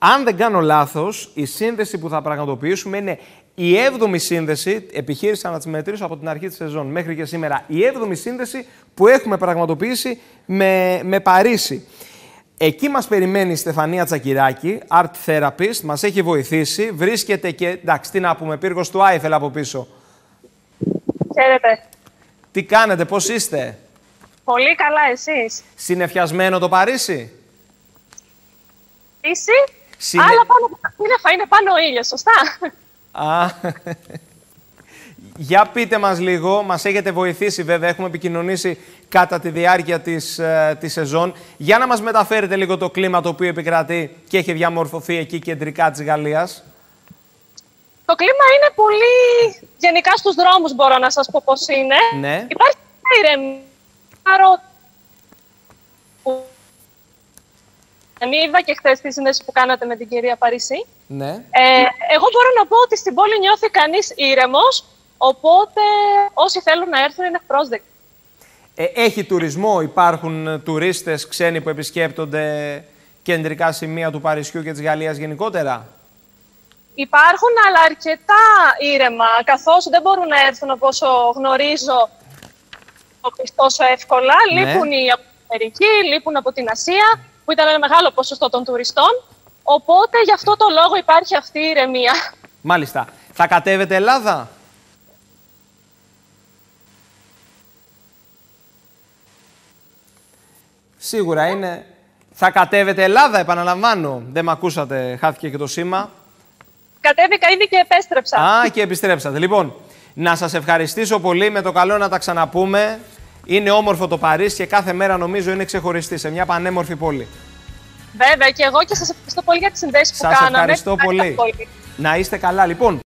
Αν δεν κάνω λάθος, η σύνδεση που θα πραγματοποιήσουμε είναι η 7η σύνδεση, επιχείρησα να τις μετρήσω από την αρχή της σεζόν μέχρι και σήμερα, η 7η σύνδεση που έχουμε πραγματοποιήσει με Παρίσι. Εκεί μας περιμένει η Στεφανία Τσακυράκη, art therapist, μας έχει βοηθήσει, βρίσκεται και, εντάξει, τι να πούμε, πύργος του Άιφελ από πίσω. Χαίρετε. Τι κάνετε, πώς είστε? Πολύ καλά, εσείς? Συννεφιασμένο το Παρίσι? Αλλά πάνω από τα σύννεφα είναι πάνω ο ήλιος, σωστά? Για πείτε μας λίγο, μας έχετε βοηθήσει βέβαια, έχουμε επικοινωνήσει κατά τη διάρκεια της σεζόν. Για να μας μεταφέρετε λίγο το κλίμα το οποίο επικρατεί και έχει διαμορφωθεί εκεί κεντρικά της Γαλλίας. Το κλίμα είναι πολύ γενικά στους δρόμους, μπορώ να σας πω πώς είναι. Ναι. Υπάρχει ηρεμία. Είδα και χθες τη σύνδεση που κάνατε με την κυρία Παρίσι. Ναι. Εγώ μπορώ να πω ότι στην πόλη νιώθει κανείς ήρεμος, οπότε όσοι θέλουν να έρθουν είναι ευπρόσδεκτοι. Έχει τουρισμό, υπάρχουν τουρίστες ξένοι που επισκέπτονται κεντρικά σημεία του Παρισιού και της Γαλλίας γενικότερα? Υπάρχουν, αλλά αρκετά ήρεμα, καθώς δεν μπορούν να έρθουν, όπως γνωρίζω, τόσο εύκολα. Ναι. Λείπουν οι από την Αμερική, λείπουν από την Ασία, που ήταν ένα μεγάλο ποσοστό των τουριστών. Οπότε, γι' αυτό το λόγο υπάρχει αυτή η ηρεμία. Μάλιστα. Θα κατέβετε Ελλάδα? Σίγουρα είναι. Θα κατέβετε Ελλάδα, επαναλαμβάνω. Δεν με ακούσατε, χάθηκε και το σήμα. Κατέβηκα ήδη και επέστρεψα. Και επιστρέψατε. Λοιπόν, να σας ευχαριστήσω πολύ. Με το καλό να τα ξαναπούμε. Είναι όμορφο το Παρίσι και κάθε μέρα νομίζω είναι ξεχωριστή σε μια πανέμορφη πόλη. Βέβαια, και εγώ και σας ευχαριστώ πολύ για τις συνδέσεις που κάναμε. Σας ευχαριστώ πολύ. Να είστε καλά, λοιπόν.